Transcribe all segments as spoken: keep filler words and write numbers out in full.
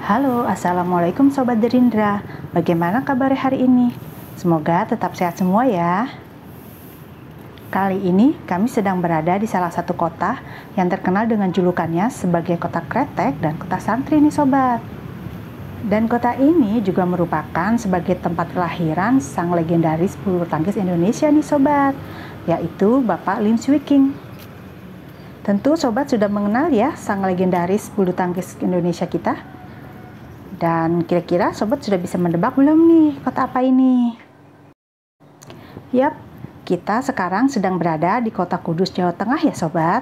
Halo, Assalamualaikum Sobat Derindra. Bagaimana kabar hari ini? Semoga tetap sehat semua ya. Kali ini kami sedang berada di salah satu kota yang terkenal dengan julukannya sebagai kota kretek dan kota santri nih sobat. Dan kota ini juga merupakan sebagai tempat kelahiran sang legendaris bulu tangkis Indonesia nih sobat, yaitu Bapak Lim Swee King. Tentu sobat sudah mengenal ya sang legendaris bulu tangkis Indonesia kita. Dan kira-kira sobat sudah bisa mendebak belum nih kota apa ini? Yap, kita sekarang sedang berada di kota Kudus, Jawa Tengah ya sobat.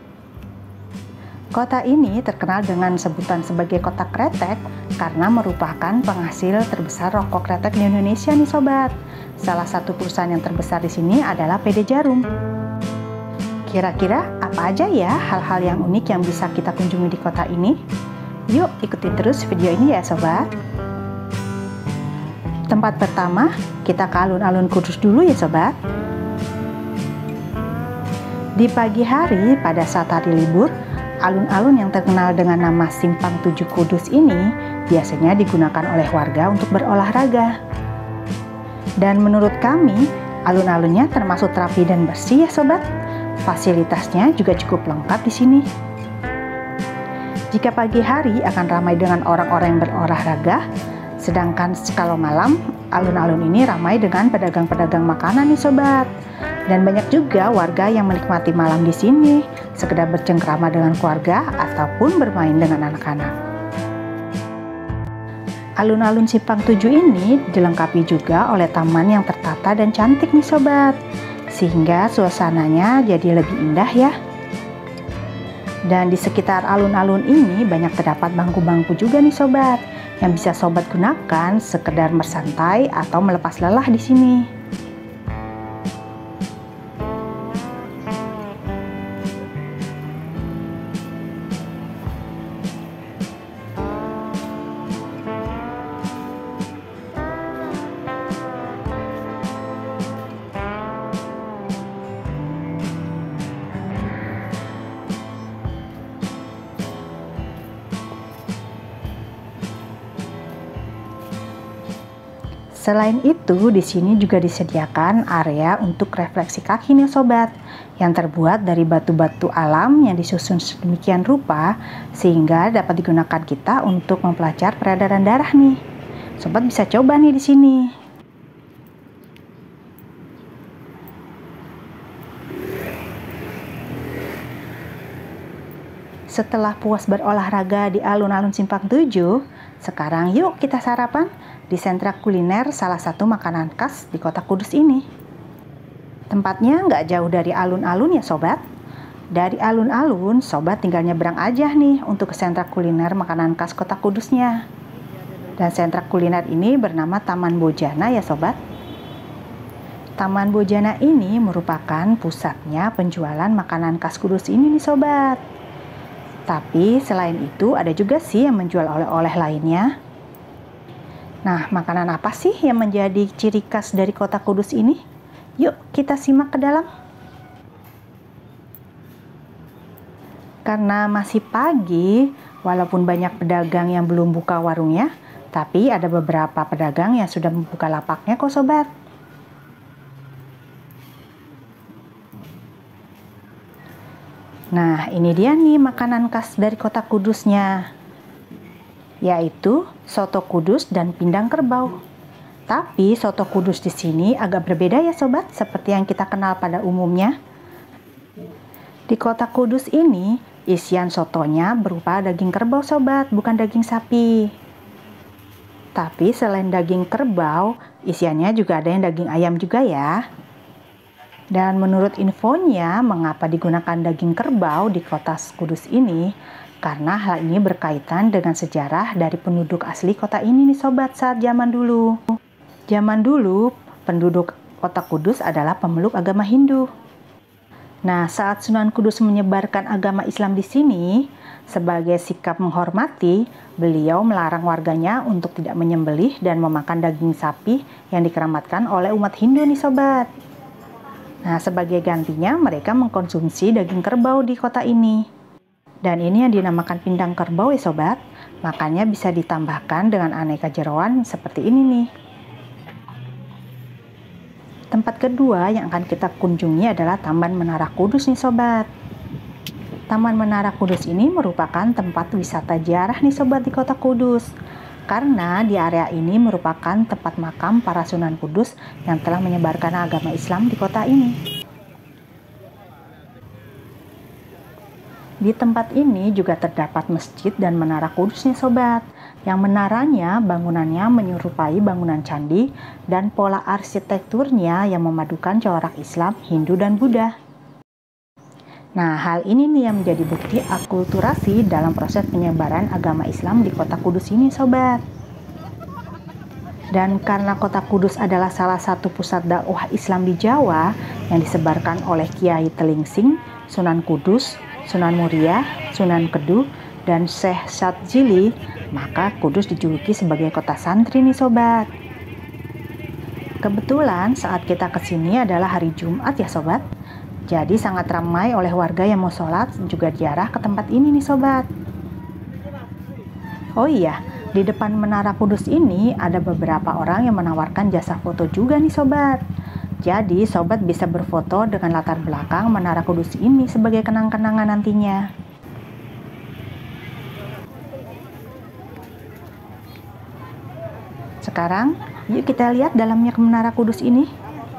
Kota ini terkenal dengan sebutan sebagai kota kretek karena merupakan penghasil terbesar rokok kretek di Indonesia nih sobat. Salah satu perusahaan yang terbesar di sini adalah P D Jarum. Kira-kira apa aja ya hal-hal yang unik yang bisa kita kunjungi di kota ini? Yuk ikuti terus video ini ya sobat. Tempat pertama, kita ke alun-alun Kudus dulu ya sobat. Di pagi hari pada saat hari libur, alun-alun yang terkenal dengan nama Simpang Tujuh Kudus ini biasanya digunakan oleh warga untuk berolahraga. Dan menurut kami, alun-alunnya termasuk rapi dan bersih ya sobat. Fasilitasnya juga cukup lengkap di sini. Jika pagi hari akan ramai dengan orang-orang yang berolahraga, sedangkan kalau malam, alun-alun ini ramai dengan pedagang-pedagang makanan nih sobat. Dan banyak juga warga yang menikmati malam di sini, sekedar bercengkrama dengan keluarga ataupun bermain dengan anak-anak. Alun-alun Simpang Tujuh ini dilengkapi juga oleh taman yang tertata dan cantik nih sobat, sehingga suasananya jadi lebih indah ya. Dan di sekitar alun-alun ini banyak terdapat bangku-bangku juga nih sobat, yang bisa sobat gunakan sekedar bersantai atau melepas lelah di sini. Selain itu, di sini juga disediakan area untuk refleksi kaki nih sobat, yang terbuat dari batu-batu alam yang disusun sedemikian rupa sehingga dapat digunakan kita untuk mempelajari peredaran darah nih. Sobat bisa coba nih di sini. Setelah puas berolahraga di alun-alun Simpang Tujuh, sekarang yuk kita sarapan di sentra kuliner salah satu makanan khas di kota Kudus ini. Tempatnya nggak jauh dari alun-alun ya sobat. Dari alun-alun, sobat tinggal nyebrang aja nih untuk ke sentra kuliner makanan khas kota Kudusnya. Dan sentra kuliner ini bernama Taman Bojana ya sobat. Taman Bojana ini merupakan pusatnya penjualan makanan khas Kudus ini nih sobat. Tapi selain itu ada juga sih yang menjual oleh-oleh lainnya. Nah, makanan apa sih yang menjadi ciri khas dari kota Kudus ini? Yuk kita simak ke dalam. Karena masih pagi, walaupun banyak pedagang yang belum buka warungnya, tapi ada beberapa pedagang yang sudah membuka lapaknya kok sobat. Nah, ini dia nih makanan khas dari kota Kudusnya, yaitu soto Kudus dan pindang kerbau. Tapi soto Kudus di sini agak berbeda ya sobat, seperti yang kita kenal pada umumnya. Di kota Kudus ini, isian sotonya berupa daging kerbau sobat, bukan daging sapi. Tapi selain daging kerbau, isiannya juga ada yang daging ayam juga ya. Dan menurut infonya, mengapa digunakan daging kerbau di kota Kudus ini? Karena hal ini berkaitan dengan sejarah dari penduduk asli kota ini nih sobat saat zaman dulu. Zaman dulu, penduduk kota Kudus adalah pemeluk agama Hindu. Nah, saat Sunan Kudus menyebarkan agama Islam di sini, sebagai sikap menghormati, beliau melarang warganya untuk tidak menyembelih dan memakan daging sapi yang dikeramatkan oleh umat Hindu nih sobat. Nah, sebagai gantinya mereka mengkonsumsi daging kerbau di kota ini. Dan ini yang dinamakan pindang kerbau ya sobat, Makanya bisa ditambahkan dengan aneka jeroan seperti ini nih. Tempat kedua yang akan kita kunjungi adalah Taman Menara Kudus nih sobat. Taman Menara Kudus ini merupakan tempat wisata ziarah nih sobat di kota Kudus. Karena di area ini merupakan tempat makam para Sunan Kudus yang telah menyebarkan agama Islam di kota ini. Di tempat ini juga terdapat masjid dan menara kudus nih sobat. Yang menaranya bangunannya menyerupai bangunan candi dan pola arsitekturnya yang memadukan corak Islam, Hindu, dan Buddha. Nah, hal ini nih yang menjadi bukti akulturasi dalam proses penyebaran agama Islam di kota Kudus ini sobat. Dan karena kota Kudus adalah salah satu pusat dakwah Islam di Jawa yang disebarkan oleh Kiai Telingsing, Sunan Kudus, Sunan Muria, Sunan Kedu, dan Syekh Sadzili, maka Kudus dijuluki sebagai kota santri nih sobat. Kebetulan saat kita kesini adalah hari Jumat ya sobat, jadi sangat ramai oleh warga yang mau sholat juga diarah ke tempat ini nih sobat. Oh iya, di depan Menara Kudus ini ada beberapa orang yang menawarkan jasa foto juga nih sobat. Jadi sobat bisa berfoto dengan latar belakang Menara Kudus ini sebagai kenang-kenangan nantinya. Sekarang yuk kita lihat dalamnya Menara Kudus ini.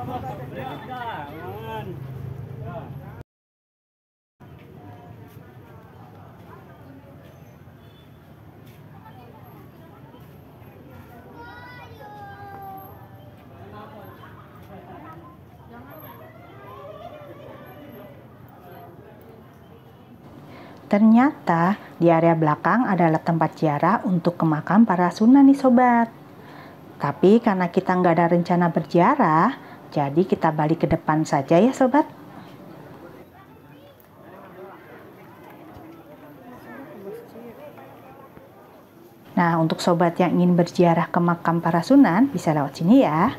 Ternyata di area belakang adalah tempat ziarah untuk ke makam para sunan nih sobat. Tapi karena kita nggak ada rencana berziarah, jadi kita balik ke depan saja ya sobat. Nah, untuk sobat yang ingin berziarah ke makam para sunan bisa lewat sini ya.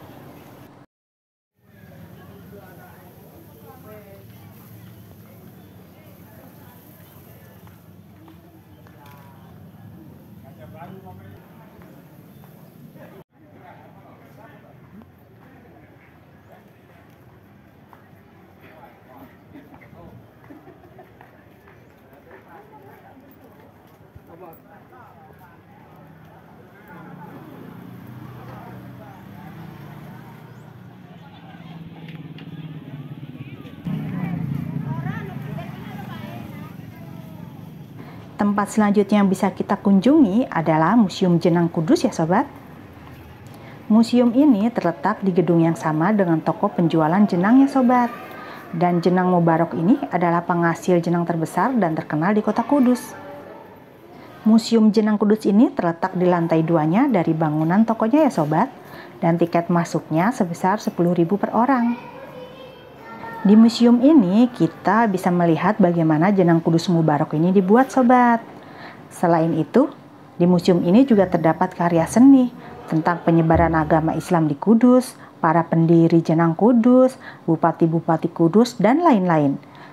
Tempat selanjutnya yang bisa kita kunjungi adalah Museum Jenang Kudus ya sobat. Museum ini terletak di gedung yang sama dengan toko penjualan jenang ya sobat. Dan jenang Mubarok ini adalah penghasil jenang terbesar dan terkenal di kota Kudus. Museum Jenang Kudus ini terletak di lantai duanya dari bangunan tokonya ya sobat. Dan tiket masuknya sebesar sepuluh ribu per orang. Di museum ini kita bisa melihat bagaimana jenang Kudus Mubarok ini dibuat sobat. Selain itu, di museum ini juga terdapat karya seni tentang penyebaran agama Islam di Kudus, para pendiri jenang Kudus, bupati-bupati Kudus, dan lain-lain.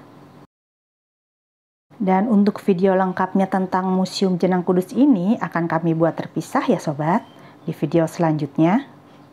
Dan untuk video lengkapnya tentang Museum Jenang Kudus ini akan kami buat terpisah ya sobat di video selanjutnya.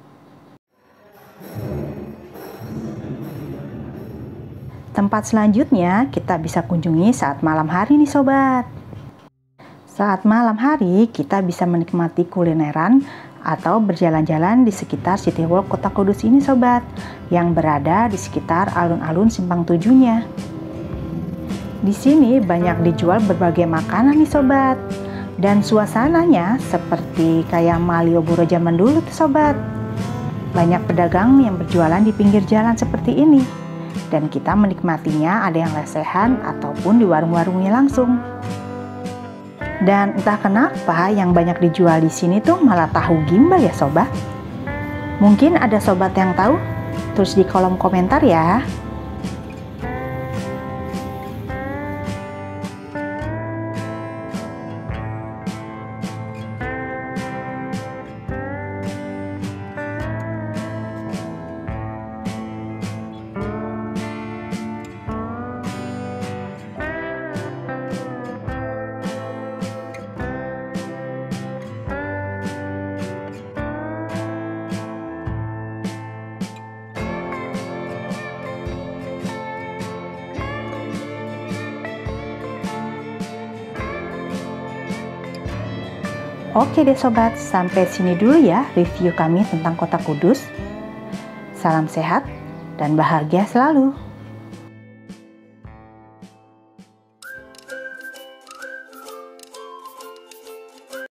Tempat selanjutnya kita bisa kunjungi saat malam hari nih sobat. Saat malam hari kita bisa menikmati kulineran atau berjalan-jalan di sekitar City Walk Kota Kudus ini sobat, yang berada di sekitar alun-alun Simpang Tujuhnya. Di sini banyak dijual berbagai makanan nih sobat, dan suasananya seperti kayak Malioboro zaman dulu tuh sobat. Banyak pedagang yang berjualan di pinggir jalan seperti ini. Dan kita menikmatinya ada yang lesehan ataupun di warung-warungnya langsung. Dan entah kenapa yang banyak dijual di sini tuh malah tahu gimbal ya sobat. Mungkin ada sobat yang tahu? Tulis di kolom komentar ya. Oke deh sobat, sampai sini dulu ya review kami tentang Kota Kudus. Salam sehat dan bahagia selalu.